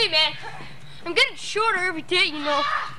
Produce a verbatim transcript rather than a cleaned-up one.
Hey, man. I'm getting shorter every day, you know.